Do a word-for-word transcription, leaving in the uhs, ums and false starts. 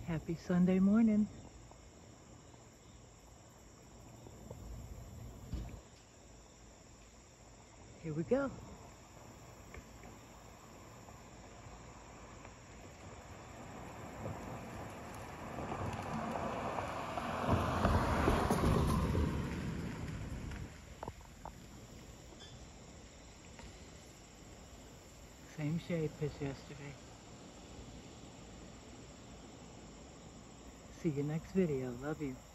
Happy Sunday morning. Here we go. Same shade as yesterday. See you next video. Love you.